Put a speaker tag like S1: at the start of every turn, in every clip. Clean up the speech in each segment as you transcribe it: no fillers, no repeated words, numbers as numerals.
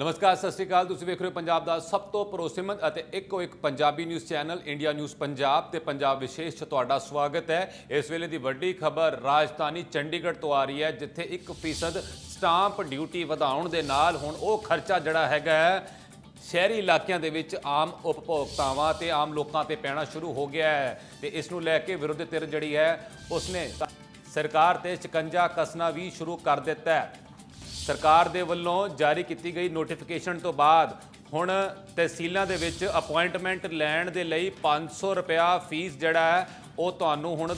S1: नमस्कार, सत श्री अकाल। तुसीं वेख रहे हो पंजाब दा सब तो भरोसेमंद अते इक्को एक Punjabi news channel India news Punjab ते पंजाब विशेष च तुहाडा स्वागत है। इस वेले दी वड्डी खबर राजधानी चंडीगढ़ तो आ रही है, जिथे 1% स्टांप ड्यूटी वधाउण दे नाल हुण ओह खर्चा जिहड़ा हैगा शहरी इलाकों के आम उपभोक्तावां ते आम लोगों ते पैना शुरू हो गया है। तो इस नूं लैके विरोधी धिर जिहड़ी है उसने सरकार ते शिकंजा कसना भी शुरू कर दिता है। सरकार दे वल्लों जारी की गई नोटिफिकेशन तो बाद हुण तहसीलों के विच अपॉइंटमेंट लैण दे लई 500 रुपया फीस जिहड़ा है वो तुहानूं हुण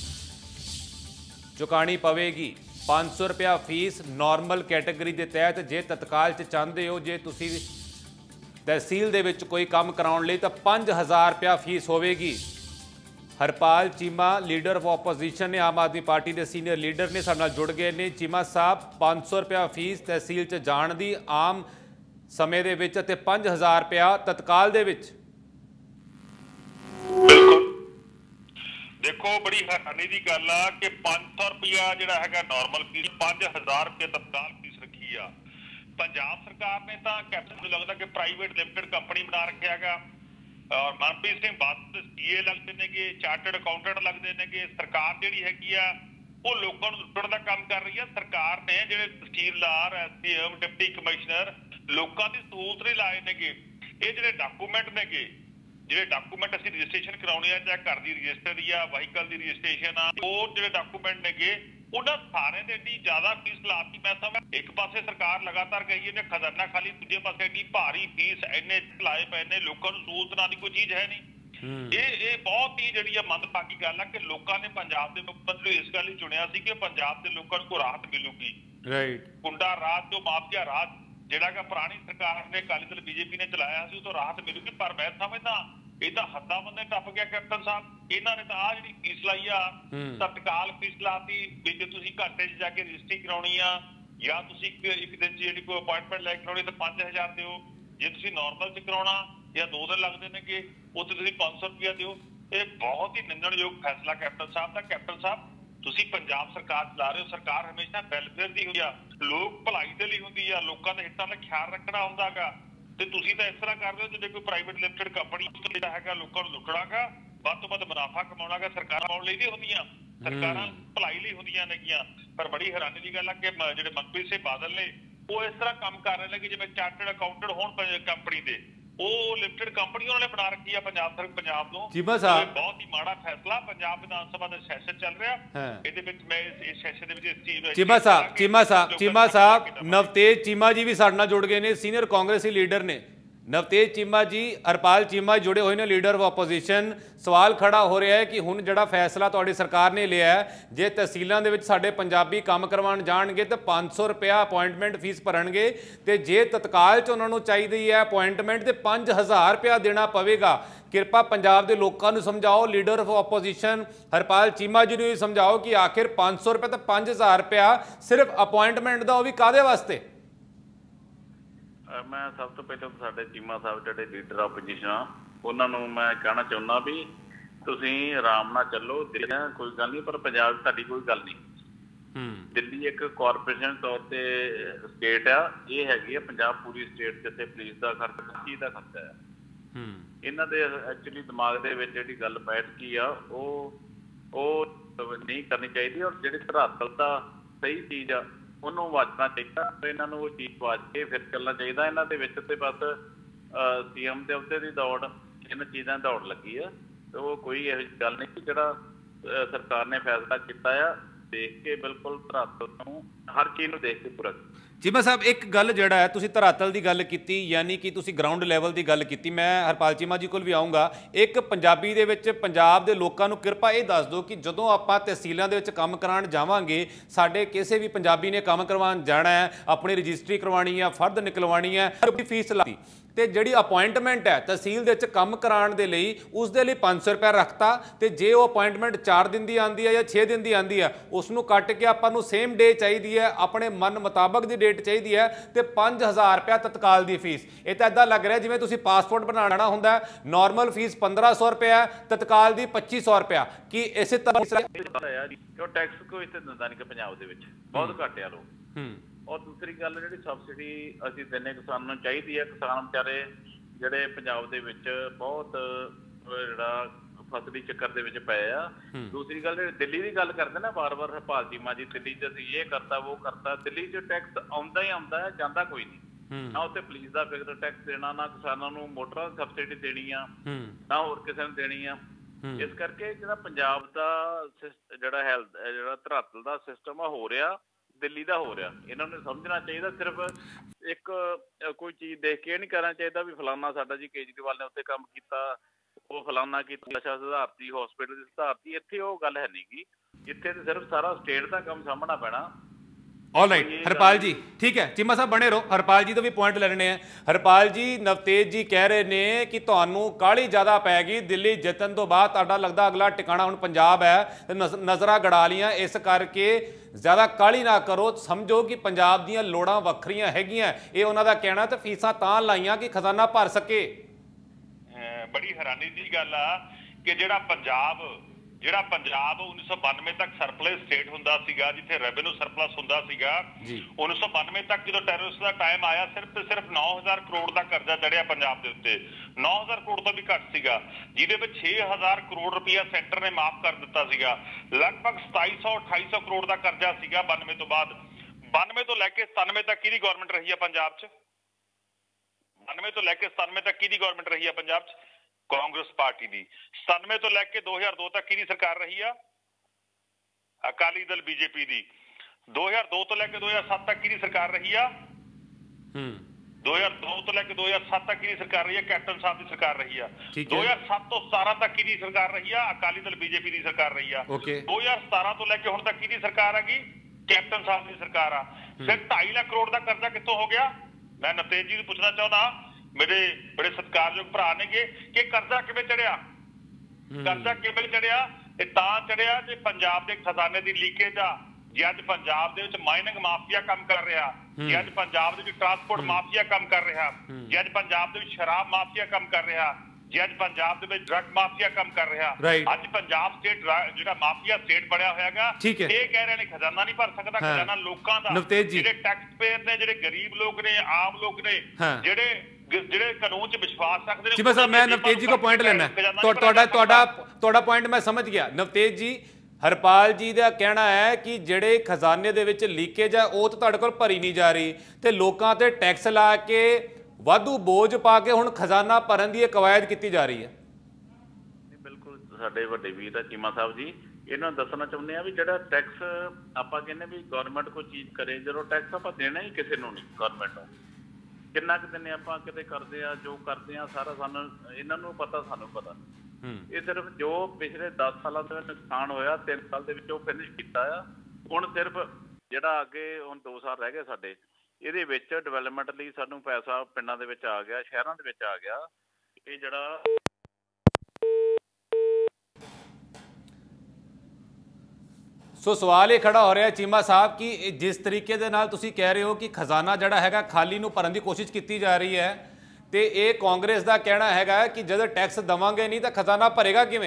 S1: चुकानी पवेगी। 500 रुपया फीस नॉर्मल कैटेगरी के तहत, जे तत्काल च चाहते हो, जे तुसी तहसील दे विच कोई काम कराउण लई तां 5000 रुपया फीस होवेगी। Harpal Cheema leader of opposition ने आम आदमी पार्टी के सीनियर लीडर ने साडे नाल जुड़ गए ने। चीमा साहब, 500 रुपया फीस तहसील च जाण दी आम समय दे विच ते 5000 रुपया तत्काल दे विच।
S2: बिल्कुल देखो, बड़ी हैरानी की गल आ कि 500 रुपया जिहड़ा हैगा नॉर्मल फीस, 5000 रुपया तत्काल फीस रखी आ। पंजाब सरकार ने तो कैप्टन नूं लगदा कि प्राइवेट लिमिटेड कंपनी बना रखिया हैगा और मनप्रीत सिंह बादल सीए लगते ने, चार्टर्ड अकाउंटेंट लगते ने। सरकार जिहड़ी हैगी आ वो लोगों को लुट्टण का काम कर रही है। सरकार ने जिहड़े तहसीलदार, एसडीएम, डिप्टी कमिश्नर लोगों की सहूलत नहीं लाए ने। ये जिहड़े डॉकूमेंट ने, जिहड़े डॉकूमेंट असीं रजिस्ट्रेशन कराउणे आ, चाहे घर की रजिस्टरी आ, व्हीकल की रजिस्ट्रेशन आ, वो जिहड़े डॉकूमेंट ने उन्हां सारे ने इन्नी ज्यादा फीस लाती। मैं समझ एक पासे सरकार लगातार कही ने खजाना खाली, दूजे पासे इन्नी भारी फीस इन्ने लाए पे ने, लोगों को सहूलत नाल दी कोई चीज है नहीं। ये बहुत ही जिहड़ी मंदभागी गल है कि लोगों ने पंजाब के मुख्यमंत्री इस गल ही चुनिया सी कि पंजाब के लोगों को राहत मिलूगी।
S1: राइट,
S2: कुंडा राज जो माफिया राज जिहड़ा पुरानी सरकार ने अकाली दल बीजेपी ने चलाया सी, तो राहत मिलूगी। पर मैं समझदा ये तो हद्दां बंदे टप गया कैप्टन साहब। इन्होंने तो आ जी फीस लाई आ, तत्काल फीस लाती भी जे तुसीं घंटे च जाके रजिस्ट्री कराउणी आ या तुसीं एक दिन जी कोई अपॉइंटमेंट लै कराउणी तो 5000 दिओ, जे तुसीं नॉर्मल च कराउणा या 2 दिन लगदे ने उत्ते तुसीं 500 रुपया दिओ। ये बहुत ही निंदणयोग फैसला कैप्टन साहब दा। कैप्टन साहब, तुसीं पंजाब सरकार चला रहे हो, सरकार हमेशा वैलफेयर दी हुंदी आ, लोक भलाई दे लई हुंदी आ, लोकां दे हितां दा ख्याल रखना हुंदा गा। ते तुसीं तां इस तरह कर रहे हो जिवें कोई प्राइवेट लिमिटेड कंपनी जिहड़ा हैगा लोकां नूं लुੱਟਣਾ गा, ਵੱਧ ਤੋਂ ਵੱਧ मुनाफा कमाउणा गा। सरकारां कमाउण लई नहीं हुंदियां, सरकारां भलाई लई हुंदियां नेगीਆਂ। पर बड़ी हैरानी की गल है कि जिहड़े मनप्रीत सिंह बादल ने वो इस तरह काम कर रहे हैं कि जिवें चार्टर्ड अकाउंटेंट होण कंपनी दे, वो लिमिटेड कंपनी उन्होंने बना रखी है पंजाब ਤੋਂ।
S1: चीमा साहब,
S2: बहुत ही माड़ा फैसला। पंजाब विधान सभा ਦਾ ਸੈਸ਼ਨ ਚੱਲ ਰਿਹਾ, ਇਹਦੇ ਵਿੱਚ ਮੈਂ ਇਸ ਸੈਸ਼ਨ ਦੇ ਵਿੱਚ ਇਸ ਚੀਜ਼ ਨੂੰ
S1: चीमा साहब नवतेज चीमा जी भी साडे नाल जुड़ गए ने, सीनियर कांग्रेसी लीडर ने। नवतेज चीमा जी, हरपाल चीमा जुड़े हुए हैं लीडर ऑफ ओपोजिशन। सवाल खड़ा हो रहा है कि हुण जिहड़ा फैसला तुहाडी सरकार ने लिया है, जे तहसीलों के विच साडे पंजाबी काम करवाउण जाणगे तो 500 रुपया अपॉइंटमेंट फीस भरनगे, तो जे तत्काल च उन्होंने चाहिए है अपॉइंटमेंट तो 5000 रुपया देना पवेगा। कृपा पंजाब के लोगों को समझाओ, leader of opposition Harpal Cheema ji ने समझाओ कि आखिर 500 रुपया तो 5000 रुपया सिर्फ अपॉइंटमेंट का, वो भी काहदे वास्ते?
S3: मैं सब तो पहले तो साडे चीमा साहब जिहड़े लीडर ओपोजिशन आ उन्हां नूं मैं कहना चाहुंदा भी तुसीं आराम नाल चलो, दिल्ली कोई गल नहीं, पर पंजाब तुहाडी कोई गल नहीं। दिल्ली एक कॉरपोरेशन तौर ते स्टेट आ, ये हैगी है पंजाब पूरी स्टेट जिथे पुलिस का खर्चा चीज़ का खर्चा है। इन्हां दे एक्चुअली दिमाग दे विच जिहड़ी गल बैठ गई आ वो नहीं करनी चाहिए, और जिहड़ी धरातल दा सही चीज़ आ ਉਹਨੂੰ ਵਾਚਣਾ ਚਾਹੀਦਾ। ਇਹਨਾਂ ਨੂੰ ਉਹ ਚੀਜ਼ ਵਾਚ ਕੇ ਫਿਰ ਚੱਲਣਾ ਚਾਹੀਦਾ। ਇਹਨਾਂ ਦੇ ਵਿੱਚ ਤੇ ਬਸ ਸੀਐਮ ਦੇ ਅਹੁਦੇ ਦੀ ਦੌੜ, ਇਹਨਾਂ ਚੀਜ਼ਾਂ ਦੌੜ ਲੱਗੀ ਆ, ਤੇ ਉਹ ਕੋਈ ਇਹੋ ਜਿਹੀ ਗੱਲ ਨਹੀਂ ਕਿ ਜਿਹੜਾ ਸਰਕਾਰ ਨੇ ਫੈਸਲਾ ਕੀਤਾ ਆ ਦੇਖ ਕੇ ਬਿਲਕੁਲ ਧਰਾਤਲ ਨੂੰ ਹਰ ਚੀਜ਼ ਨੂੰ ਦੇਖ ਕੇ ਪੂਰਾ।
S1: चीमा साहब, एक गल जिहड़ा है तुसीं धरातल की गल की, यानी कि तुसीं ग्राउंड लैवल की गल की, मैं हरपाल चीमा जी को भी आऊँगा। एक पंजाबी दे विच पंजाब दे लोकां नूं कृपा ये दस दो कि जदों आपां तहसीलों दे विच काम कराउण जावांगे, साडे किसी भी पंजाबी ने काम करवाउण जाना है, अपनी रजिस्ट्री करवानी है, फर्द निकलवानी है, फीस लाती तो जिहड़ी अपॉइंटमेंट है तहसील दे काम कराउण दे लई उस दे लई 500 रुपया रखता, तो जे वो अपॉइंटमेंट 4 दिन की आती है या 6 दिन की आती है, उसनूं कट के आपां नूं सेम डे चाहिए है, अपने मन मुताबक की डेट चाहिए है, तो 5000 रुपया तत्काल की फीस। ये तो इदा लग रहा है जिवें तुसीं पासपोर्ट बनाना हुंदा, नॉर्मल फीस 1500 रुपया, तत्काल की 2500 रुपया। कि इस तरह
S3: टैक्स कोई इत्थे दिंदा नहीं कि पंजाब दे विच बहुत घट आ लोग। ਔਰ ਦੂਸਰੀ ਗੱਲ ਜਿਹੜੀ ਸਬਸਿਡੀ ਅਸੀਂ ਦਿੰਦੇ ਕਿਸਾਨਾਂ ਨੂੰ ਚਾਹੀਦੀ ਹੈ। ਕਿਸਾਨ ਵਿਚਾਰੇ ਜਿਹੜੇ ਪੰਜਾਬ ਦੇ ਵਿੱਚ ਬਹੁਤ ਜਿਹੜਾ ਫਸਲੀ ਚੱਕਰ ਦੇ ਵਿੱਚ ਪਏ ਆ। ਦੂਸਰੀ ਗੱਲ ਜਿਹੜੀ ਦਿੱਲੀ ਦੀ ਗੱਲ ਕਰਦੇ ਨਾ ਵਾਰ-ਵਾਰ ਹਰਪਾਲ ਚੀਮਾ ਜੀ, ਦਿੱਲੀ 'ਚ ਅਸੀਂ ਇਹ ਕਰਤਾ ਉਹ ਕਰਤਾ। ਦਿੱਲੀ 'ਚ ਟੈਕਸ ਆਉਂਦਾ ਹੀ ਆਉਂਦਾ ਹੈ, ਜਾਂਦਾ ਕੋਈ ਨਹੀਂ। ਨਾ ਉੱਥੇ ਪੁਲਿਸ ਦਾ ਫਿਕਰ ਟੈਕਸ ਦੇਣਾ, ਨਾ ਕਿਸਾਨਾਂ ਨੂੰ ਮੋਟਰਾਂ ਦੀ ਸਬਸਿਡੀ ਦੇਣੀ ਆ, ਨਾ ਹੋਰ ਕਿਸੇ ਨੂੰ ਦੇਣੀ ਆ। ਇਸ ਕਰਕੇ ਜਿਹੜਾ ਪੰਜਾਬ ਦਾ ਜਿਹੜਾ ਜਿਹੜਾ ਧਰਾਤਲ ਦਾ ਸਿਸਟਮ ਆ ਹੋ ਰਿਹਾ, ਦਿੱਲੀ ਦਾ ਹੋ ਰਿਹਾ। ਇਹਨਾਂ ਨੂੰ ਸਮਝਣਾ ਚਾਹੀਦਾ। ਸਿਰਫ ਇੱਕ ਕੋਈ ਚੀਜ਼ ਦੇਖ ਕੇ ਨਹੀਂ ਕਰਨਾ ਚਾਹੀਦਾ ਵੀ ਫਲਾਨਾ ਸਾਡਾ ਜੀ ਕੇਜਰੀਵਾਲ ਨੇ ਉੱਥੇ ਕੰਮ ਕੀਤਾ, ਉਹ ਫਲਾਨਾ ਕੀਤਾ, ਨਸ਼ਾ ਸੁਧਾਰਤੀ, ਹੌਸਪੀਟਲ ਦੀ ਸੁਧਾਰਤੀ। ਇੱਥੇ ਉਹ ਗੱਲ ਹੈ ਨਹੀਂ ਗੀ। ਇੱਥੇ ਤੇ ਸਿਰਫ ਸਾਰਾ ਸਟੇਟ ਦਾ ਕੰਮ ਸਾਹਮਣਾ ਪੈਣਾ।
S1: ऑलराइट हरपाल जी, ठीक है, चीमा साहब बने रहो। हरपाल जी तो भी पॉइंट लेने हैं। हरपाल जी, नवतेज जी कह रहे ने कि तुहानू काली ज़्यादा पैगी दिल्ली जितन तो बाद, तुहाडा लगदा अगला टिकाणा हुण पंजाब है, नज़रां गड़ा लियां, इस करके ज़्यादा काली ना करो। समझो कि पंजाब दीयां लोड़ां वखरियां हैगियां, ये उन्हां दा कहना। ते फीसां तां लाइयां कि खजाना भर सके।
S2: बड़ी हैरानी की गल आ कि जिहड़ा पंजाब 1992 तक सरप्लस स्टेट हुंदा सीगा, जिथे रेवेन्यू सरप्लस हुंदा सीगा। 1992 तक जो टैररिस्ट का टाइम आया, सिर्फ 9000 करोड़ का कर्जा चढ़िया पंजाब के उत्ते। 9000 करोड़ तो भी घट सीगा, जिहदे विच 6000 करोड़ रुपया सेंटर ने माफ कर दिता सीगा। लगभग 2700-2800 करोड़ का कर्जा सीगा 92 तो बाद। 92 तो लैके 97 तक किहदी गवर्नमेंट रही है पंजाब च? 92 तो लैके 97 तक किहदी गवर्नमेंट रही है पंजाब च? कांग्रेस पार्टी दी। 97 तो लैके 2002 तक किहदी सरकार रही है? अकाली दल बीजेपी दी। 2002 तो लैके 2007 तक किहदी सरकार रही है? 2002 तो लैके 2007 तक किहदी सरकार रही है? कैप्टन साहब की सरकार रही है। 2007 तो 17 तक किहदी सरकार रही है? अकाली दल बीजेपी की सरकार रही है। 2017 तो लैके हुण तक किहदी सरकार हैगी? कैप्टन साहब की सरकार आ। फिर 2.5 लाख करोड़ का कर्जा कित्थों हो गया? मैं नवतेज जी पूछना चाहता, मेरे बड़े सत्कारयोग भरा ने कि कर्जा किवें चढ़िया? कर्जा किवें चढ़िया? ये तां चढ़िया जे पंजाब के खजाने की लीकेज आ। जे अज पंजाब दे विच माइनिंग माफिया काम कर रहा, जे अज पंजाब दे विच ट्रांसपोर्ट माफिया काम कर रहा, जे अज पंजाब दे विच शराब माफिया काम कर रहा, जे अज पंजाब दे विच ड्रग माफिया काम कर रहा। अज पंजाब स्टेट जिहड़ा माफिया स्टेट बनया होयागा, ये कह रहे ने खजाना नहीं भर सकदा। खजाना लोकां दा, जिहड़े टैक्स पेयर ने, जिहड़े गरीब लोग ने, आम लोग ने, जिहड़े कानून च विश्वास रखते हैं।
S1: चीमा साहब, मैं नवतेज जी को पॉइंट लेना है। पॉइंट मैं समझ गया नवतेज जी। हरपाल जी का कहना है कि ਜਿਹੜੇ खजाने ਦੇ ਵਿੱਚ ਲੀਕੇਜ ਹੈ ਉਹ ਤਾਂ ਤੁਹਾਡੇ ਕੋਲ ਭਰੀ ਨਹੀਂ ਜਾ ਰਹੀ ਤੇ ਲੋਕਾਂ ਤੇ ਟੈਕਸ ਲਾ ਕੇ ਵਾਧੂ ਬੋਝ ਪਾ ਕੇ ਹੁਣ ਖਜ਼ਾਨਾ ਭਰਨ ਦੀ ਕਵਾਇਦ ਕੀਤੀ ਜਾ ਰਹੀ ਹੈ।
S3: ਬਿਲਕੁਲ ਸਾਡੇ ਵੱਡੇ ਵੀਰ ਚੀਮਾ ਸਾਹਿਬ ਜੀ, ਇਹਨਾਂ ਨੂੰ ਦੱਸਣਾ ਚਾਹੁੰਦੇ ਆ ਵੀ ਜਿਹੜਾ ਟੈਕਸ ਆਪਾਂ ਕਹਿੰਦੇ ਵੀ ਗਵਰਨਮੈਂਟ ਕੋਈ ਚੀਜ਼ ਕਰੇ, ਜਦੋਂ ਟੈਕਸ ਆਪਾਂ ਦੇਣਾ ਹੀ ਕਿਸੇ ਨੂੰ ਨਹੀਂ, ਗਵਰਨਮੈਂਟ ਨੂੰ ਕਿੰਨਾ ਕੁ ਦਿੰਦੇ ਆਪਾਂ, ਕਿਤੇ ਕਰਦੇ ਆ, ਜੋ ਕਰਦੇ ਆ ਸਾਰਾ ਸਾਨੂੰ ਇਹਨਾਂ ਨੂੰ ਪਤਾ, ਸਾਨੂੰ ਪਤਾ। ਇਹ ਸਿਰਫ ਜੋ ਪਿਛਲੇ 10 ਸਾਲਾਂ ਦਾ ਨੁਕਸਾਨ ਹੋਇਆ 3 ਸਾਲ ਦੇ ਵਿੱਚ ਉਹ ਫਿਨਿਸ਼ ਕੀਤਾ ਆ। ਹੁਣ ਸਿਰਫ ਜਿਹੜਾ ਅੱਗੇ ਹੁਣ 2 ਸਾਲ ਰਹਿ ਗਏ ਸਾਡੇ, ਇਹਦੇ ਵਿੱਚ ਡਿਵੈਲਪਮੈਂਟ ਲਈ ਸਾਨੂੰ ਪੈਸਾ ਪਿੰਡਾਂ ਦੇ ਵਿੱਚ ਆ ਗਿਆ, ਸ਼ਹਿਰਾਂ ਦੇ ਵਿੱਚ ਆ ਗਿਆ। ਇਹ ਜਿਹੜਾ
S1: ਸੋ ਸਵਾਲ ਇਹ ਖੜਾ ਹੋ ਰਿਹਾ ਚੀਮਾ ਸਾਹਿਬ ਕਿ ਜਿਸ ਤਰੀਕੇ ਦੇ ਨਾਲ ਤੁਸੀਂ ਕਹਿ ਰਹੇ ਹੋ ਕਿ ਖਜ਼ਾਨਾ ਜਿਹੜਾ ਹੈਗਾ ਖਾਲੀ ਨੂੰ ਭਰਨ ਦੀ ਕੋਸ਼ਿਸ਼ ਕੀਤੀ ਜਾ ਰਹੀ ਹੈ, ਤੇ ਇਹ ਕਾਂਗਰਸ ਦਾ ਕਹਿਣਾ ਹੈਗਾ ਕਿ ਜਦੋਂ ਟੈਕਸ ਦਵਾਂਗੇ ਨਹੀਂ ਤਾਂ ਖਜ਼ਾਨਾ ਭਰੇਗਾ ਕਿਵੇਂ?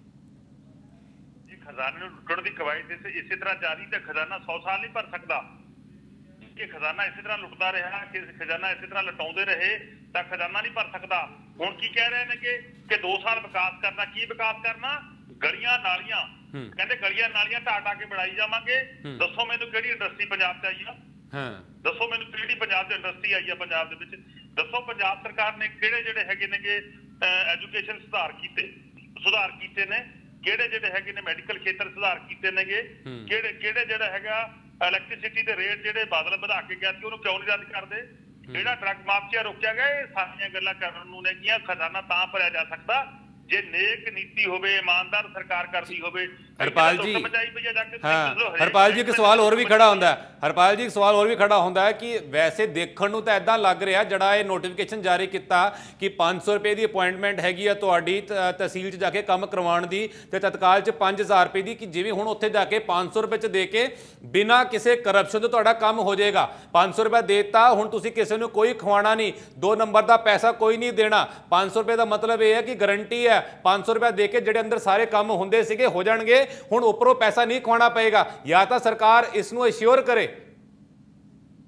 S2: ਜੇ ਖਜ਼ਾਨੇ ਨੂੰ ਲੁੱਟਣ ਦੀ ਕਵਾਇਦ ਇਸੇ ਤਰ੍ਹਾਂ ਜਾਰੀ ਤਾਂ ਖਜ਼ਾਨਾ 100 ਸਾਲ ਨਹੀਂ ਭਰ ਸਕਦਾ। ਇਹ ਖਜ਼ਾਨਾ ਇਸੇ ਤਰ੍ਹਾਂ ਲੁੱਟਦਾ ਰਿਹਾ, ਕਿ ਖਜ਼ਾਨਾ ਇਸੇ ਤਰ੍ਹਾਂ ਲਟਾਉਂਦੇ ਰਹੇ ਤਾਂ ਖਜ਼ਾਨਾ ਨਹੀਂ ਭਰ ਸਕਦਾ। ਹੁਣ ਕੀ ਕਹਿ ਰਹੇ ਨੇ ਕਿ 2 ਸਾਲ ਵਿਕਾਸ ਕਰਨਾ। ਕੀ ਵਿਕਾਸ ਕਰਨਾ? ਗਲੀਆਂ ਨਾਲੀਆਂ, ਕਹਿੰਦੇ ਗਲੀਆਂ ਨਾਲੀਆਂ ਢਾਹ ਕੇ ਬਣਾਈ ਜਾਵਾਂਗੇ। ਦੱਸੋ ਮੈਨੂੰ ਕਿਹੜੀ ਇੰਡਸਟਰੀ ਪੰਜਾਬ 'ਚ ਆਈ ਆ? ਦੱਸੋ ਮੈਨੂੰ ਕਿਹੜੀ ਪੰਜਾਬ 'ਚ ਇੰਡਸਟਰੀ ਆਈ ਆ ਪੰਜਾਬ ਦੇ ਵਿੱਚ? ਦੱਸੋ ਪੰਜਾਬ ਸਰਕਾਰ ਨੇ ਕਿਹੜੇ ਜਿਹੜੇ ਹੈਗੇ ਨੇਗੇ ਐਜੂਕੇਸ਼ਨ ਸੁਧਾਰ ਕੀਤੇ ਨੇ? ਕਿਹੜੇ ਜਿਹੜੇ ਹੈਗੇ ਨੇ ਮੈਡੀਕਲ ਖੇਤਰ ਸੁਧਾਰ ਕੀਤੇ ਨੇਗੇ? ਕਿਹੜੇ ਜਿਹੜਾ ਹੈਗਾ ਇਲੈਕਟ੍ਰਿਸਿਟੀ ਦੇ ਰੇਟ ਜਿਹੜੇ ਬਾਦਲ ਵਧਾ ਕੇ ਗਿਆ ਸੀ ਉਹਨੂੰ ਕਿਉਂ ਨਹੀਂ ਰੱਦ ਕਰਦੇ? ਜਿਹੜਾ ਡਰੱਗ ਮਾਫੀਆ ਰੋਕਿਆ ਗਿਆ, ਇਹ ਸਾਰੀਆਂ ਗੱਲਾਂ ਕਰਨ ਨੂੰ ਨੇਗੀਆਂ। ਖਜ਼ਾਨਾ ਤਾਂ ਭਰਿਆ ਜਾ ਸਕਦਾ ਜੇ ਨੇਕ ਨੀਤੀ ਹੋਵੇ, ਇਮਾਨਦਾਰ ਸਰਕਾਰ ਕਰਦੀ ਹੋਵੇ।
S1: ਹਰਪਾਲ ਜੀ, ਹਰਪਾਲ ਜੀ ਇੱਕ ਸਵਾਲ ਹੋਰ ਵੀ ਖੜਾ ਹੁੰਦਾ ਹੈ। ਹਰਪਾਲ ਜੀ ਇੱਕ ਸਵਾਲ ਹੋਰ ਵੀ ਖੜਾ ਹੁੰਦਾ ਹੈ ਕਿ ਵੈਸੇ ਦੇਖਣ ਨੂੰ ਤਾਂ ਇਦਾਂ ਲੱਗ ਰਿਹਾ ਜਿਹੜਾ ਇਹ ਨੋਟੀਫਿਕੇਸ਼ਨ ਜਾਰੀ ਕੀਤਾ ਕਿ 500 ਰੁਪਏ ਦੀ ਅਪਾਇੰਟਮੈਂਟ ਹੈਗੀ ਆ ਤੁਹਾਡੀ ਤਹਿਸੀਲ 'ਚ ਜਾ ਕੇ ਕੰਮ ਕਰਵਾਉਣ ਦੀ, ਤੇ ਤਤਕਾਲ 'ਚ 5000 ਰੁਪਏ ਦੀ, ਕਿ ਜਿਵੇਂ ਹੁਣ ਉੱਥੇ ਜਾ ਕੇ 500 ਰੁਪਏ 'ਚ ਦੇ ਕੇ ਬਿਨਾਂ ਕਿਸੇ ਕਰਪਸ਼ਨ ਤੋਂ ਤੁਹਾਡਾ ਕੰਮ ਹੋ ਜਾਏਗਾ। 500 ਰੁਪਏ ਦੇਤਾ, ਹੁਣ ਤੁਸੀਂ ਕਿਸੇ ਨੂੰ ਕੋਈ ਖਵਾਉਣਾ ਨਹੀਂ, 2 ਨੰਬਰ ਦਾ ਪੈਸਾ ਕੋਈ ਨਹੀਂ ਦੇਣਾ। 500 ਰੁਪਏ ਦਾ ਮਤਲਬ ਇਹ ਹੈ ਕਿ ਗਰੰਟੀ ਹੈ 500 ਰੁਪਏ ਦੇ ਕੇ ਜਿਹੜੇ ਅੰਦਰ ਸਾਰੇ ਕੰਮ ਹੁੰਦੇ ਸੀਗੇ ਹੋ ਜਾਣਗੇ। ਹੁਣ ਉੱਪਰੋਂ ਪੈਸਾ ਨਹੀਂ ਖਵਾਉਣਾ ਪਏਗਾ, ਜਾਂ ਤਾਂ ਸਰਕਾਰ ਇਸ ਨੂੰ ਅਸ਼ੋਰ ਕਰੇ।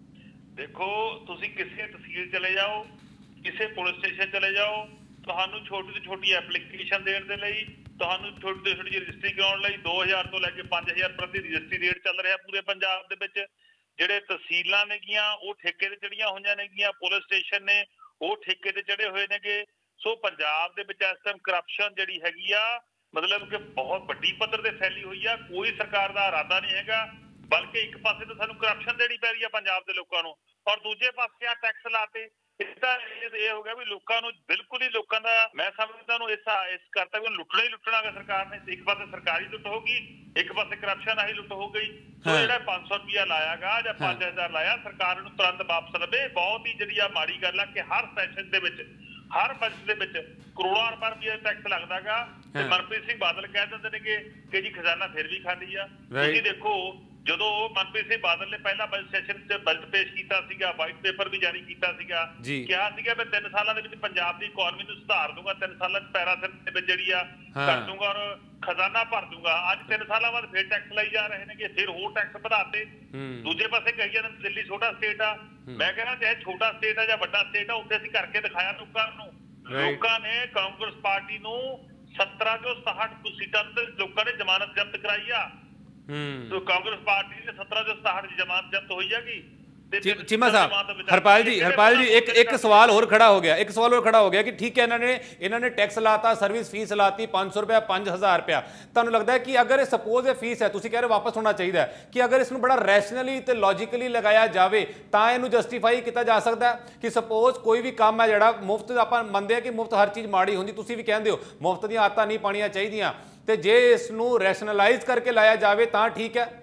S2: ਦੇਖੋ ਤੁਸੀਂ ਕਿਸੇ ਤਹਿਸੀਲ ਚਲੇ ਜਾਓ, ਕਿਸੇ ਪੁਲਿਸ ਸਟੇਸ਼ਨ ਚਲੇ ਜਾਓ, ਤੁਹਾਨੂੰ ਛੋਟੀ ਤੋਂ ਛੋਟੀ ਐਪਲੀਕੇਸ਼ਨ ਦੇਣ ਦੇ ਲਈ, ਤੁਹਾਨੂੰ ਛੋਟੀ ਤੋਂ ਛੋਟੀ ਰਜਿਸਟਰੀ ਕਰਾਉਣ ਲਈ 2000 ਤੋਂ ਲੈ ਕੇ 5000 ਪ੍ਰਤੀ ਰਜਿਸਟਰੀ ਰੇਟ ਚੱਲ ਰਿਹਾ ਪੂਰੇ ਪੰਜਾਬ ਦੇ ਵਿੱਚ। ਜਿਹੜੇ ਤਹਿਸੀਲਾਂ ਨੇਗੀਆਂ ਉਹ ਠੇਕੇ ਤੇ ਚੜੀਆਂ ਹੋਈਆਂ ਨੇਗੀਆਂ, ਪੁਲਿਸ ਸਟੇਸ਼ਨ ਨੇ ਉਹ ਠੇਕੇ ਤੇ ਚੜੇ ਹੋਏ ਨੇਗੇ। ਸੋ ਪੰਜਾਬ ਦੇ ਵਿੱਚ ਇਸ ਟਾਈਮ ਕਰਪਸ਼ਨ ਜਿਹੜੀ ਹੈਗੀ ਆ ਮਤਲਬ ਕਿ ਬਹੁਤ ਵੱਡੀ ਪੱਧਰ ਤੇ ਫੈਲੀ ਹੋਈ ਆ। ਕੋਈ ਸਰਕਾਰ ਦਾ ਇਰਾਦਾ ਨਹੀਂ ਹੈਗਾ, ਬਲਕਿ ਇੱਕ ਪਾਸੇ ਤਾਂ ਸਾਨੂੰ ਕਰਪਸ਼ਨ ਦੇਣੀ ਪੈ ਰਹੀ ਆ ਪੰਜਾਬ ਦੇ ਲੋਕਾਂ ਨੂੰ, ਔਰ ਦੂਜੇ ਪਾਸੇ ਆ ਟੈਕਸ ਲਾਤੇ। इसका ये हो गया भी लोगों बिल्कुल ही लोगों का मैं समझता हूँ इस करता भी लुटना ही लुटना है सरकार ने। एक पास सरकारी लुट होगी, एक पास करप्शन आही लुट हो गई। तो जो 500 रुपया लाया गा या 5000 लाया सरकार ਨੂੰ तुरंत वापस लवे। बहुत ही जी माड़ी गल है कि हर सैशन ਦੇ ਵਿੱਚ हर बजट ਦੇ ਵਿੱਚ ਕਰੋੜਾਂ ਰੁਪਏ टैक्स लगता गा। मनप्रीत सिंह बादल कह ਦਿੰਦੇ ਨੇ ਕਿ ਜੀ ਖਜ਼ਾਨਾ ਫਿਰ ਵੀ ਖਾਲੀ ਆ। ਤੁਸੀਂ ਦੇਖੋ ਜਦੋਂ ਮਨਪ੍ਰੀਤ ਸਿੰਘ ਬਾਦਲ ਨੇ ਪਹਿਲਾ ਬਜਟ ਸੈਸ਼ਨ 'ਚ ਬਜਟ ਪੇਸ਼ ਕੀਤਾ ਸੀਗਾ, ਵਾਈਟ ਪੇਪਰ ਵੀ ਜਾਰੀ ਕੀਤਾ ਸੀਗਾ, ਕਿਹਾ ਸੀਗਾ ਮੈਂ 3 ਸਾਲਾਂ ਦੇ ਵਿੱਚ ਪੰਜਾਬ ਦੀ ਇਕਨੋਮੀ ਨੂੰ ਸੁਧਾਰ ਦੂੰਗਾ, 3 ਸਾਲਾਂ 'ਚ ਪੈਰਾਸਿਟ ਦੇ ਵਿੱਚ ਜਿਹੜੀ ਆ ਕਰ ਦੂੰਗਾ ਔਰ ਖਜ਼ਾਨਾ ਭਰ ਦੂੰਗਾ। ਅੱਜ 3 ਸਾਲਾਂ ਬਾਅਦ ਫਿਰ ਟੈਕਸ ਲਾਈ ਜਾ ਰਹੇ ਨੇ, ਫਿਰ ਹੋਰ ਟੈਕਸ ਵਧਾਤੇ। ਦੂਜੇ ਪਾਸੇ ਕਹੀ ਜਾਂਦੇ ਦਿੱਲੀ ਛੋਟਾ ਸਟੇਟ ਆ। ਮੈਂ ਕਹਿੰਦਾ ਚਾਹੇ ਛੋਟਾ ਸਟੇਟ ਆ ਜਾਂ ਵੱਡਾ ਸਟੇਟ ਆ, ਉੱਥੇ ਅਸੀਂ ਕਰਕੇ ਦਿਖਾਇਆ ਲੋਕਾਂ ਨੂੰ। ਲੋਕਾਂ ਨੇ ਕਾਂਗਰਸ ਪਾਰਟੀ ਨੂੰ 17 ਚੋਂ 67 ਸੀਟਾਂ ਤੇ ਲੋਕਾਂ ਨੇ ਜ਼ਮਾਨਤ ਜ਼ਬਤ ਕਰਾਈ ਆ। तो कांग्रेस पार्टी ने 17 जो 67 जमात जब्त हो जाएगी।
S1: चीमा साहब, हरपाल जी एक सवाल और खड़ा हो गया कि ठीक है इन्होंने टैक्स लाता, सर्विस फीस लाती 500 रुपया 5000 रुपया। तुहानूं लगता है कि अगर सपोज ये फीस है तुसीं कह रहे वापस होना चाहिए कि अगर इसनूं बड़ा रैशनली ते लॉजिकली लगाया जाए तां इहनूं जस्टिफाई किया जा सकता है कि सपोज कोई भी काम है जिहड़ा मुफ्त आपां मंनदे कि मुफ्त हर चीज़ माड़ी हुंदी, तुसीं भी कहंदे हो मुफ्त दी आदतां नहीं पाणियां चाहीदियां, ते जे इसनूं रैशनलाइज करके लाया जाए तां ठीक है।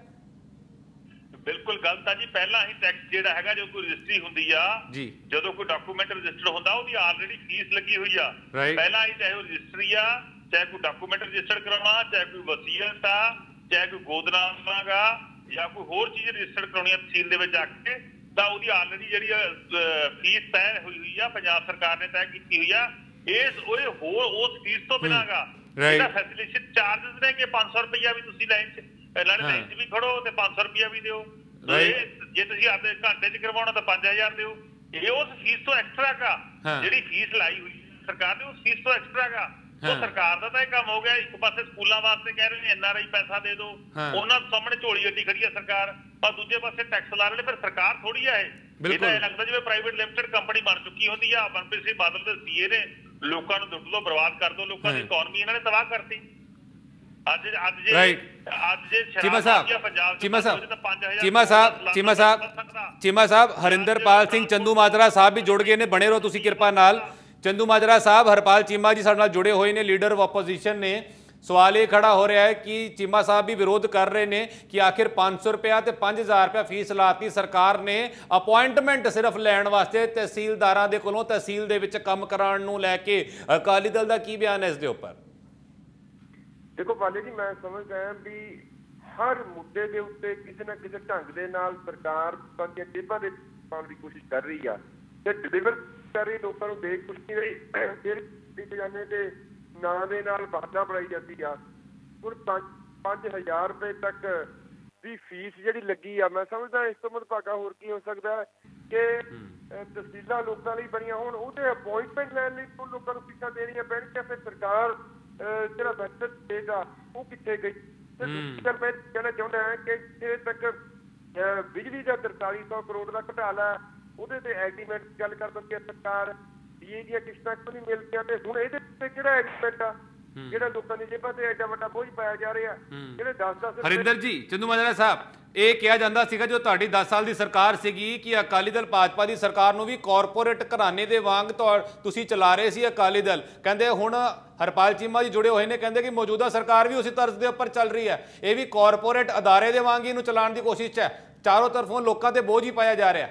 S2: बिल्कुल गलत है जी। पहला ही टैक्स जेड़ा हैगा जो कोई रजिस्ट्री हुंदी आ जी, जदों कोई डॉक्यूमेंट रजिस्टर्ड हुंदा ओदी ऑलरेडी फीस लगी हुई आ। पहला ही चाहे रजिस्ट्री आ, चाहे कोई डॉक्यूमेंट रजिस्टर्ड कराउणा, चाहे कोई वसीयत आ, चाहे कोई गोदनामा गा या कोई होर चीज़ रजिस्टर्ड कराउणी तहसील दे विच जाके तां ओदी ऑलरेडी जिहड़ी फीस तय हुई आ, पंजाब सरकार ने तय कीती हुई आ। इस होर उस फीस तो बिना गा जेहड़ा फैसिलिटेशन चार्जेस ने कि 500 रुपया भी तुसीं लाइन च लाइन भी खड़ो तो 500 रुपया भी दिओ, जे तुसीं आपदे घंटे च करवाउणा तां 5000 दिओ। ये उस फीस तो एक्स्ट्रा का जिहड़ी फीस लाई हुई सरकार ने उस फीस तो एक्स्ट्रा का। तो सरकार का तो यह काम हो गया। एक पासे स्कूलों वास्ते कह रहे हैं NRI पैसा दे दो, उन्होंने सामने झोली अड्डी खड़ी है सरकार, और दूजे पासे टैक्स ला रहे। फिर सरकार थोड़ी है ये लगता जिवें प्राइवेट लिमिटेड कंपनी बन चुकी होंदी है। मनप्रीत सिंह बादल दे सीए ने लोगों को लुट दो, बर्बाद कर दो, लोगों की इकॉनमी इन्होंने तबाह करती।
S1: चीमा साहब हरिंदरपाल सिंह चंदूमाजरा साहब भी जुड़ गए ने, बने रहो तुसी किरपा नाल। चंदूमाजरा साहब, हरपाल चीमा जी साडे नाल जुड़े हुए ने, लीडर ऑफ ओपोजिशन ने। सवाल ये खड़ा हो रहा है कि चीमा साहब भी विरोध कर रहे हैं कि आखिर 500 रुपया तो 5000 रुपया फीस लाती सरकार ने अपॉइंटमेंट सिर्फ लैण वास्ते तहसीलदारां दे कोलों तहसील दे विच काम कराउण नूं लैके। अकाली दल दा की बयान है इस दे उपर?
S4: देखो पाले जी, मैं समझदा हां भी हर मुद्दे के उत्ते किसी ना किसी ढंग दे नाल सरकार बाकी जेबां दे पाउण दी कोशिश कर रही है ते डिलीवर कर रही, लोकां नूं देख कुछ नहीं रही। फिर खजाने ते नां दे नाल बहाना बनाई जाती आ। हुण 5000 रुपए तक दी फीस जिहड़ी लगी आ, मैं समझदा इस तो मुतभागा होर की हो सकदा है कि तहसीलां लोकां लई बणीਆਂ होण, ਉਹਦੇ अपॉइंटमेंट लैण लई तो लोकां नूं फीसां देणीਆਂ पैणगीਆਂ। फिर सरकार ਜਿਹੜਾ ਬੈਨੀਫਿਟ ਦੇਗਾ ਉਹ ਕਿੱਥੇ ਗਈ? ਤੇ ਦੂਜੀ ਗੱਲ ਮੈਂ ਕਹਿਣਾ ਚਾਹੁੰਦਾ ਹਾਂ ਕਿ ਜਿੱਥੇ ਤੱਕ ਬਿਜਲੀ ਦਾ 4300 ਕਰੋੜ ਦਾ ਘੁਟਾਲਾ ਉਹਦੇ ਤੇ ਐਗਰੀਮੈਂਟ ਗੱਲ ਕਰ ਦਿੰਦੀ ਹੈ ਸਰਕਾਰ, ਡੀਏ ਦੀਆਂ ਕਿਸ਼ਤਾਂ ਕਿਉਂ ਨਹੀਂ ਮਿਲਦੀਆਂ? ਤੇ ਹੁਣ ਇਹਦੇ ਤੇ ਕਿਹੜਾ ਐਗਰੀਮੈਂਟ ਆ ਜਿਹੜਾ ਲੋਕਾਂ ਦੀ ਜੇਬਾਂ ਤੇ ਐਡਾ ਵੱਡਾ ਬੋਝ ਪਾਇਆ ਜਾ ਰਿਹਾ? ਜਿਹੜੇ 10-10
S1: ਹਰਿੰਦਰ ਜੀ, ਚੰਦੂਮਾਜਰਾ ਸਾਹਿਬ, ਇਹ ਕਿਹਾ ਜਾਂਦਾ ਸੀਗਾ ਜੋ ਤੁਹਾਡੀ 10 ਸਾਲ ਦੀ ਸਰਕਾਰ ਸੀਗੀ ਕਿ ਅਕਾਲੀ ਦਲ ਭਾਜਪਾ ਦੀ ਸਰਕਾਰ ਨੂੰ ਵੀ ਕਾਰਪੋਰੇਟ ਘਰਾਣੇ ਦੇ ਵਾਂਗ ਤੁਸੀਂ ਚਲਾ ਰਹੇ ਸੀ ਅਕਾਲੀ ਦਲ। ਕਹਿੰਦੇ ਹੁਣ ਹਰਪਾਲ ਚੀਮਾ ਜੀ ਜੁੜੇ ਹੋਏ ਨੇ, ਕਹਿੰਦੇ ਕਿ ਮੌਜੂਦਾ ਸਰਕਾਰ ਵੀ ਉਸੇ ਤਰਜ਼ ਦੇ ਉੱਪਰ ਚੱਲ ਰਹੀ ਹੈ, ਇਹ ਵੀ ਕਾਰਪੋਰੇਟ ਅਦਾਰੇ ਦੇ ਵਾਂਗ ਇਹਨੂੰ ਚਲਾਉਣ ਦੀ ਕੋਸ਼ਿਸ਼ 'ਚ ਹੈ। ਚਾਰੋਂ ਤਰਫੋਂ ਲੋਕਾਂ ਤੇ ਬੋਝ ਹੀ ਪਾਇਆ ਜਾ ਰਿਹਾ।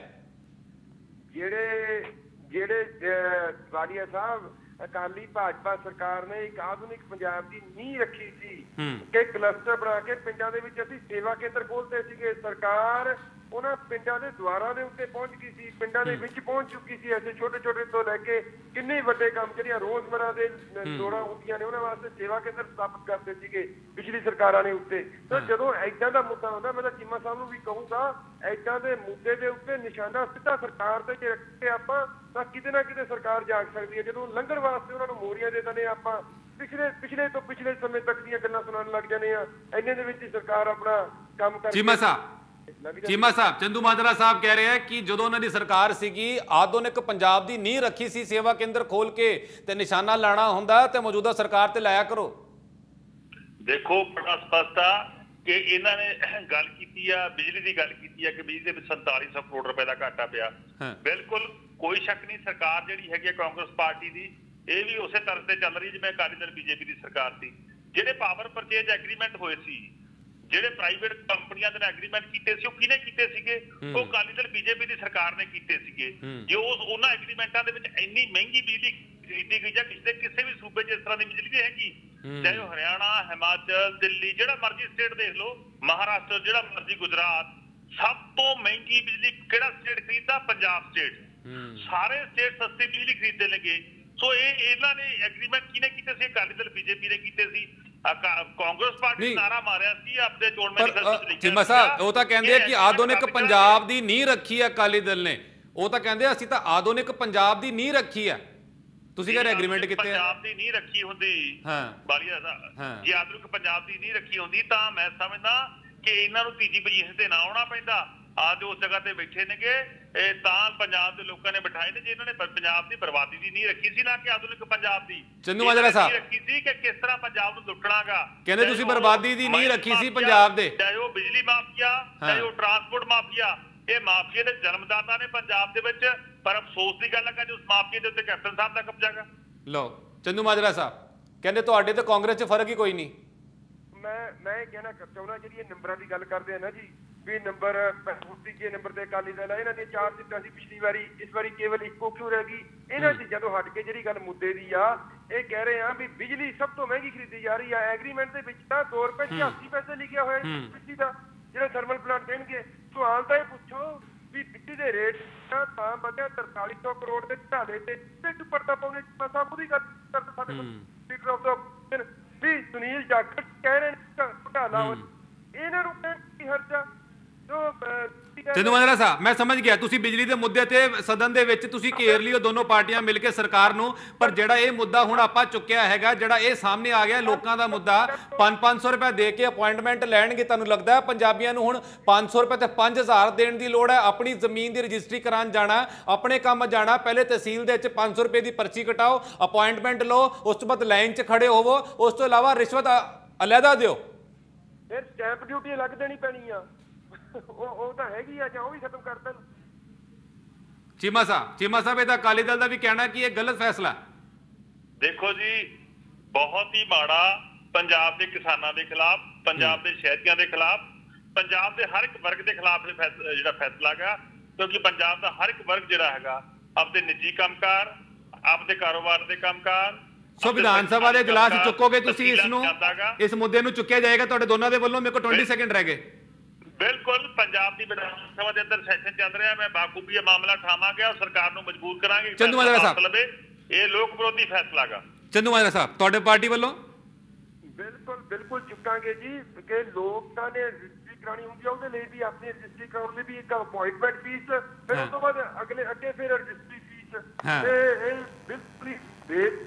S4: ਜਿਹੜੇ ਵਾਲੀਆ ਸਾਹਿਬ, ਅਕਾਲੀ ਭਾਜਪਾ ਸਰਕਾਰ ਨੇ ਇੱਕ ਆਧੁਨਿਕ ਪੰਜਾਬ ਦੀ ਨੀਂਹ ਰੱਖੀ ਸੀ ਕਿ ਕਲਸਟਰ ਬਣਾ ਕੇ ਪਿੰਡਾਂ ਦੇ ਵਿੱਚ ਅਸੀਂ ਸੇਵਾ ਕੇਂਦਰ ਖੋਲ੍ਹਦੇ ਸੀਗੇ। ਸਰਕਾਰ ਉਹਨਾਂ ਪਿੰਡਾਂ ਦੇ ਦੁਆਰਾਂ ਦੇ ਉੱਤੇ ਪਹੁੰਚ ਗਈ ਸੀ, ਪਿੰਡਾਂ ਦੇ ਵਿੱਚ ਪਹੁੰਚ ਚੁੱਕੀ ਸੀ। ਐਸੇ ਛੋਟੇ ਛੋਟੇ ਤੋਂ ਲੈ ਕੇ ਕਿੰਨੇ ਵੱਡੇ ਕੰਮ ਜਿਹੜੀਆਂ ਰੋਜ਼ਮਰਾ ਦੇ ਲੋੜਾਂ ਹੁੰਦੀਆਂ ਨੇ ਉਹਨਾਂ ਵਾਸਤੇ ਸੇਵਾ ਕੇਂਦਰ ਸਥਾਪਿਤ ਕਰਦੇ ਸੀਗੇ ਪਿਛਲੀ ਸਰਕਾਰਾਂ ਨੇ ਉੱਤੇ। ਤਾਂ ਜਦੋਂ ਏਦਾਂ ਦਾ ਮੁੱਦਾ ਹੁੰਦਾ, ਮੈਂ ਤਾਂ ਚੀਮਾ ਸਾਹਿਬ ਨੂੰ ਵੀ ਕਹੂੰਗਾ, ਏਦਾਂ ਦੇ ਮੁੱਦੇ ਦੇ ਉੱਤੇ ਨਿਸ਼ਾਨਾ ਸਿੱਧਾ ਸਰਕਾਰ ਤੇ ਜੇ ਰੱਖੇ ਆਪਾਂ ਤਾਂ ਕਿਤੇ ਨਾ ਕਿਤੇ ਸਰਕਾਰ ਜਾਗ ਸਕਦੀ ਹੈ। ਜਦੋਂ ਲੰਘਣ ਵਾਸਤੇ ਉਹਨਾਂ ਨੂੰ ਮੋਰੀਆਂ ਦੇ ਦਿੰਦੇ ਆਪਾਂ, ਪਿਛਲੇ ਤੋਂ ਪਿਛਲੇ ਸਮੇਂ ਤੱਕ ਦੀਆਂ ਗੱਲਾਂ ਸੁਣਾਉਣ ਲੱਗ ਜਾਂਦੇ ਆ, ਇੰਨੇ ਦੇ ਵਿੱਚ ਹੀ ਸਰਕਾਰ ਆਪਣਾ ਕੰਮ ਕਰ।
S1: ਚੀਮਾ ਸਾਹਿਬ, ਚੰਦੂਮਾਜਰਾ ਸਾਹਿਬ ਕਹਿ ਰਹੇ ਹੈ ਕਿ ਜਦੋਂ ਉਹਨਾਂ ਦੀ ਸਰਕਾਰ ਸੀਗੀ, ਆਧੁਨਿਕ ਪੰਜਾਬ ਦੀ ਨੀਂਹ ਰੱਖੀ ਸੀ, ਸੇਵਾ ਕੇਂਦਰ ਖੋਲ ਕੇ ਤੇ ਨਿਸ਼ਾਨਾ ਲਾਣਾ ਹੁੰਦਾ ਤੇ ਮੌਜੂਦਾ ਸਰਕਾਰ ਤੇ ਲਾਇਆ ਕਰੋ।
S2: ਦੇਖੋ ਬੜਾ ਸਪਸ਼ਟ ਆ ਕਿ ਇਹਨਾਂ ਨੇ ਗੱਲ ਕੀਤੀ ਆ, ਬਿਜਲੀ ਦੀ ਗੱਲ ਕੀਤੀ ਆ ਕਿ ਬਿਜਲੀ ਦੇ ਵਿੱਚ 4700 ਕਰੋੜ ਰੁਪਏ ਦਾ ਘਾਟਾ ਪਿਆ। ਬਿਲਕੁਲ ਕੋਈ ਸ਼ੱਕ ਨਹੀਂ, ਸਰਕਾਰ ਜਿਹੜੀ ਹੈਗੀ ਕਾਂਗਰਸ ਪਾਰਟੀ ਦੀ ਇਹ ਵੀ ਉਸੇ ਤਰ੍ਹਾਂ ਤੇ ਚੱਲ ਰਹੀ ਜਿਵੇਂ ਅਕਾਲੀ ਦਲ ਬੀਜੇਪੀ ਦੀ ਸਰਕਾਰ ਸੀ। ਜਿਹੜੇ ਪਾਵਰ ਪਰਚੇਜ ਐਗਰੀਮੈਂਟ ਹੋਏ ਸੀ, ਜਿਹੜੇ ਪ੍ਰਾਈਵੇਟ ਕੰਪਨੀਆਂ ਦੇ ਨਾਲ ਐਗਰੀਮੈਂਟ ਕੀਤੇ ਸੀ, ਉਹ ਕਿਹਨੇ ਕੀਤੇ ਸੀਗੇ? ਉਹ ਅਕਾਲੀ ਦਲ ਬੀਜੇਪੀ ਦੀ ਸਰਕਾਰ ਨੇ ਕੀਤੇ ਸੀਗੇ। ਜੇ ਉਹਨਾਂ ਐਗਰੀਮੈਂਟਾਂ ਦੇ ਵਿੱਚ ਇੰਨੀ ਮਹਿੰਗੀ ਬਿਜਲੀ ਖਰੀਦੀ ਗਈ ਜਾਂ ਕਿਸੇ ਵੀ ਸੂਬੇ 'ਚ ਇਸ ਤਰ੍ਹਾਂ ਦੀ ਬਿਜਲੀ ਹੈਗੀ, ਚਾਹੇ ਉਹ ਹਰਿਆਣਾ, ਹਿਮਾਚਲ, ਦਿੱਲੀ, ਜਿਹੜਾ ਮਰਜ਼ੀ ਸਟੇਟ ਦੇਖ ਲਓ, ਮਹਾਰਾਸ਼ਟਰ, ਜਿਹੜਾ ਮਰਜ਼ੀ ਗੁਜਰਾਤ, ਸਭ ਤੋਂ ਮਹਿੰਗੀ ਬਿਜਲੀ ਕਿਹੜਾ ਸਟੇਟ ਖਰੀਦਦਾ? ਪੰਜਾਬ ਸਟੇਟ। ਸਾਰੇ ਸਟੇਟ ਸਸਤੀ ਬਿਜਲੀ ਖਰੀਦਦੇ ਲੱਗੇ। ਸੋ ਇਹਨਾਂ ਨੇ ਐਗਰੀਮੈਂਟ ਕਿਹਨੇ ਕੀਤੇ ਸੀ? ਅਕਾਲੀ ਦਲ ਬੀਜੇਪੀ ਨੇ ਕੀਤੇ ਸੀ। ਕਾਂਗਰਸ ਪਾਰਟੀ ਨਾਰਾ ਮਾਰਿਆ ਸੀ ਆਪਣੇ ਚੋਣ ਮੈਨੀਫੈਸਟੋ 'ਚ।
S1: ਚੀਮਾ ਸਾਹਿਬ, ਉਹ ਤਾਂ ਕਹਿੰਦੇ ਕਿ ਆਧੁਨਿਕ ਪੰਜਾਬ ਦੀ ਨੀਂਹ ਰੱਖੀ ਹੈ ਅਕਾਲੀ ਦਲ ਨੇ। ਉਹ ਤਾਂ ਕਹਿੰਦੇ ਅਸੀਂ ਤਾਂ ਆਧੁਨਿਕ ਪੰਜਾਬ ਦੀ ਨੀਂਹ ਰੱਖੀ ਹੈ। ਤੁਸੀਂ ਕਹਿੰਦੇ ਐਗਰੀਮੈਂਟ ਕੀਤੇ ਆ?
S2: ਪੰਜਾਬ ਦੀ ਨੀਂਹ ਰੱਖੀ ਹੁੰਦੀ ਬਾਲੀਆ ਦਾ, ਜੇ ਆਧੁਨਿਕ ਪੰਜਾਬ ਦੀ ਨੀਂਹ ਰੱਖੀ ਹੁੰਦੀ ਤਾਂ ਮੈਂ ਸਮਝਦਾ ਕਿ ਇਹਨਾਂ ਨੂੰ ਤੀਜੀ ਪੋਜੀਸ਼ਨ ਤੇ ਨਾ ਆਉਣਾ ਪੈਂਦਾ। ਅੱਜ ਉਸ ਜਗ੍ਹਾ ਤੇ ਬੈਠੇ ਨੇਗੇ ਤਾਂ ਪੰਜਾਬ ਦੇ ਲੋਕਾਂ ਨੇ ਬਿਠਾਏ ਨੇ, ਜੇ ਇਹਨਾਂ ਨੇ ਪੰਜਾਬ ਦੀ ਬਰਬਾਦੀ ਦੀ ਨੀਂਹ ਰੱਖੀ ਸੀ, ਨਾ ਕਿ ਆਧੁਨਿਕ ਪੰਜਾਬ ਦੀ।
S1: ਚੰਦੂਮਾਜਰਾ ਸਾਹਿਬ
S2: ਰੱਖੀ ਸੀ ਕਿ ਕਿਸ ਤਰ੍ਹਾਂ ਪੰਜਾਬ ਨੂੰ ਲੁੱਟਣਾਗਾ।
S1: ਕਹਿੰਦੇ ਤੁਸੀਂ ਬਰਬਾਦੀ ਦੀ ਨੀਂਹ ਰੱਖੀ ਸੀ ਪੰਜਾਬ ਦੇ,
S2: ਚਾਹੇ ਉਹ ਬਿਜਲੀ ਮਾਫੀਆ, ਚਾਹੇ ਉਹ ਟਰਾਂਸਪੋਰਟ ਮਾਫੀਆ। ਇਹ ਮਾਫੀਏ ਦੇ ਜਨਮਦਾਤਾ ਨੇ ਪੰਜਾਬ ਦੇ ਵਿੱਚ, ਪਰ ਅਫਸੋਸ ਦੀ ਗੱਲ ਹੈ ਕਿ ਉਸ ਮਾਫੀਏ ਦੇ ਉੱਤੇ ਕੈਪਟਨ ਸਾਹਿਬ ਦਾ ਕਬਜ਼ਾ ਹੈਗਾ।
S1: ਲਓ ਚੰਦੂਮਾਜਰਾ ਸਾਹਿਬ ਕਹਿੰਦੇ ਤੁਹਾਡੇ ਤੇ ਕਾਂਗਰਸ 'ਚ ਫਰਕ ਹੀ ਕੋਈ ਨਹੀਂ।
S4: ਮੈਂ ਇਹ ਕਹਿਣਾ ਚਾਹੁੰਦਾ, ਜਿਹੜੀ ਇਹ ਨੰਬਰਾਂ ਦੀ ਗੱਲ ਕਰਦੇ ਆ ਨਾ ਜੀ, ਵੀ ਨੰਬਰ 35 ਨੰਬਰ ਤੇ ਅਕਾਲੀ ਦਲ ਆ, ਇਹਨਾਂ ਦੀਆਂ 4 ਸੀਟਾਂ ਸੀ ਪਿਛਲੀ ਵਾਰੀ, ਇਸ ਵਾਰੀ ਕੇਵਲ ਇੱਕੋ ਕਿਉਂ ਰਹਿ ਗਈ? ਇਹਨਾਂ ਚੀਜ਼ਾਂ ਤੋਂ ਹਟ ਕੇ ਜਿਹੜੀ ਗੱਲ ਮੁੱਦੇ ਦੀ ਆ, ਇਹ ਕਹਿ ਰਹੇ ਆ ਵੀ ਬਿਜਲੀ ਸਭ ਤੋਂ ਮਹਿੰਗੀ ਖਰੀਦੀ ਜਾ ਰਹੀ ਆ। ਐਗਰੀਮੈਂਟ ਦੇ ਵਿੱਚ ਤਾਂ 2 ਰੁਪਏ 80 ਪੈਸੇ ਲਿਖਿਆ ਹੋਇਆ ਬਿਜਲੀ ਦਾ, ਜਿਹੜਾ ਥਰਮਲ ਪਲਾਂਟ ਦੇਣਗੇ। ਸਵਾਲ ਤਾਂ ਇਹ ਪੁੱਛੋ ਵੀ ਬਿਜਲੀ ਦੇ ਰੇਟ ਤਾਂ ਵਧਿਆ 4300 ਕਰੋੜ ਦੇ ਘਟਾਲੇ ਤੇ ਦੁਪੱਟਾ ਪਾਉਣੇ ਸਾਹਿਬ ਉਹਦੀ ਗੱਲ ਕਰਦੇ ਸਾਡੇ ਸਪੀਕਰ ਆਫ ਦਾ ਵੀ ਸੁਨੀਲ ਜਾਖੜ ਕਹਿ ਰਹੇ ਨੇ ਘਟਾਲਾ ਹੋ, ਇਹਨਾਂ ਨੂੰ ਕੀ ਹਰਜਾ?
S1: ਚੰਦੂਮਾਜਰਾ ਸਾਹਿਬ, ਮੈਂ ਸਮਝ ਗਿਆ ਤੁਸੀਂ ਬਿਜਲੀ ਦੇ ਮੁੱਦੇ ਤੇ ਸਦਨ ਦੇ ਵਿੱਚ ਤੁਸੀਂ ਘੇਰ ਲਿਓ ਦੋਨੋਂ ਪਾਰਟੀਆਂ ਮਿਲ ਕੇ ਸਰਕਾਰ ਨੂੰ, ਪਰ ਜਿਹੜਾ ਇਹ ਮੁੱਦਾ ਹੁਣ ਆਪਾਂ ਚੁੱਕਿਆ ਹੈਗਾ, ਜਿਹੜਾ ਇਹ ਸਾਹਮਣੇ ਆ ਗਿਆ ਲੋਕਾਂ ਦਾ ਮੁੱਦਾ, 500 ਰੁਪਏ ਦੇ ਕੇ ਅਪਾਇੰਟਮੈਂਟ ਲੈਣਗੇ। ਤੁਹਾਨੂੰ ਲੱਗਦਾ ਹੈ ਪੰਜਾਬੀਆਂ ਨੂੰ ਹੁਣ 500 ਰੁਪਏ ਤੇ 5000 ਦੇਣ ਦੀ ਲੋੜ ਹੈ? ਆਪਣੀ ਜ਼ਮੀਨ ਦੀ ਰਜਿਸਟਰੀ ਕਰਾਉਣ ਜਾਣਾ, ਆਪਣੇ ਕੰਮ ਜਾਣਾ, ਪਹਿਲੇ ਤਹਿਸੀਲ ਦੇ ਵਿੱਚ 500 ਰੁਪਏ ਦੀ ਪਰਚੀ ਕਟਾਓ, ਅਪਾਇੰਟਮੈਂਟ ਲਓ, ਉਸ ਤੋਂ ਬਾਅਦ ਲਾਈਨ 'ਚ ਖੜੇ ਹੋਵੋ, ਉਸ ਤੋਂ ਇਲਾਵਾ ਰਿਸ਼ਵਤ ਅਲੱਗਾ ਦਿਓ।
S4: ਫਿਰ ਸਟੈਂਪ ਡਿਊਟੀ ਅਲੱਗ ਦੇਣੀ ਪੈਣੀ ਆ, ਉਹ ਤਾਂ ਹੈਗੀ ਆ, ਜਾਂ ਉਹ ਵੀ ਖਤਮ ਕਰ ਦੇਣ।
S1: ਚੀਮਾ ਸਾਹਿਬ ਇਹਦਾ ਅਕਾਲੀ ਦਲ ਦਾ ਵੀ ਕਹਿਣਾ ਕਿ ਇਹ ਗਲਤ ਫੈਸਲਾ।
S2: ਦੇਖੋ ਜੀ, ਬਹੁਤ ਹੀ ਮਾੜਾ ਪੰਜਾਬ ਦੇ ਕਿਸਾਨਾਂ ਦੇ ਖਿਲਾਫ, ਪੰਜਾਬ ਦੇ ਸ਼ਹਿਰੀਆਂ ਦੇ ਖਿਲਾਫ, ਪੰਜਾਬ ਦੇ ਹਰ ਇੱਕ ਵਰਗ ਦੇ ਖਿਲਾਫ ਜਿਹੜਾ ਫੈਸਲਾ ਹੈਗਾ, ਕਿਉਂਕਿ ਪੰਜਾਬ ਦਾ ਹਰ ਇੱਕ ਵਰਗ ਜਿਹੜਾ ਹੈਗਾ ਆਪਦੇ ਨਿੱਜੀ ਕੰਮਕਾਰ, ਆਪਦੇ ਕਾਰੋਬਾਰ ਦੇ ਕੰਮਕਾਰ।
S1: ਸੋ ਵਿਧਾਨ ਸਭਾ ਦੇ ਇਜਲਾਸ ਚੁੱਕੋਗੇ ਤੁਸੀਂ ਇਸ ਨੂੰ, ਇਸ ਮੁੱਦੇ ਨੂੰ ਚੁੱਕਿਆ ਜਾਏਗਾ ਤੁਹਾਡੇ ਦੋਨਾਂ ਦੇ ਵੱਲੋਂ? ਮੇਰੇ ਕੋਲ 20 ਸੈਕਿੰਡ ਰਹਿ ਗਏ।
S2: ਬਿਲਕੁਲ, ਪੰਜਾਬ ਦੀ ਵਿਧਾਨ ਸਭਾ ਦੇ ਅੰਦਰ ਸੈਸ਼ਨ ਚੱਲ ਰਿਹਾ, ਮੈਂ ਬਾਖੂਬੀ ਇਹ ਮਾਮਲਾ ਉਠਾਵਾਂਗੇ ਔਰ ਸਰਕਾਰ ਨੂੰ ਮਜਬੂਰ ਕਰਾਂਗੇ।
S1: ਚੰਦੂਮਾਜਰਾ ਸਾਹਿਬ,
S2: ਇਹ ਲੋਕ ਵਿਰੋਧੀ ਫੈਸਲਾ ਹੈਗਾ।
S1: ਚੰਦੂਮਾਜਰਾ ਸਾਹਿਬ, ਤੁਹਾਡੇ ਪਾਰਟੀ ਵੱਲੋਂ?
S4: ਬਿਲਕੁਲ ਚੁੱਕਾਂਗੇ ਜੀ, ਕਿ ਲੋਕਾਂ ਨੇ ਰਜਿਸਟਰੀ ਕਰਾਣੀ ਹੁੰਦੀ ਆ, ਉਹਦੇ ਲਈ ਵੀ ਆਪਣੀ ਰਜਿਸਟਰੀ ਕਰਾਉਣ ਲਈ ਵੀ ਇੱਕ ਅਪਾਇੰਟਮੈਂਟ ਫੀਸ, ਫਿਰ ਉਸ ਤੋਂ ਬਾਅਦ ਅੱਗੇ ਫਿਰ ਰਜਿਸਟਰੀ ਫੀਸ, ਤੇ ਇਹ ਬਿਲਕੁਲ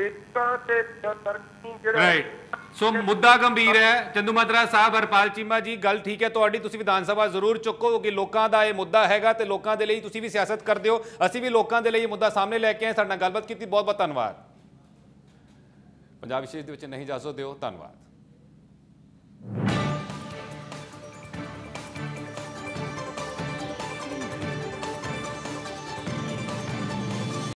S1: ਰਾਈਟ। ਸੋ ਮੁੱਦਾ ਗੰਭੀਰ ਹੈ। ਚੰਦੂਮਾਜਰਾ ਸਾਹਿਬ, ਹਰਪਾਲ ਚੀਮਾ ਜੀ, ਗੱਲ ਠੀਕ ਹੈ ਤੁਹਾਡੀ, ਤੁਸੀਂ ਵਿਧਾਨ ਸਭਾ ਜ਼ਰੂਰ ਚੁੱਕੋ ਕਿ ਲੋਕਾਂ ਦਾ ਇਹ ਮੁੱਦਾ ਹੈਗਾ ਤੇ ਲੋਕਾਂ ਦੇ ਲਈ ਤੁਸੀਂ ਵੀ ਸਿਆਸਤ ਕਰਦੇ ਹੋ, ਅਸੀਂ ਵੀ ਲੋਕਾਂ ਦੇ ਲਈ ਇਹ ਮੁੱਦਾ ਸਾਹਮਣੇ ਲੈ ਕੇ ਆਏ। ਸਾਡੇ ਨਾਲ ਗੱਲਬਾਤ ਕੀਤੀ, ਬਹੁਤ ਬਹੁਤ ਧੰਨਵਾਦ। ਪੰਜਾਬ ਵਿਸ਼ੇਸ਼ ਦੇ ਵਿੱਚ ਨਹੀਂ ਇਜਾਜ਼ਤ ਦਿਓ, ਧੰਨਵਾਦ।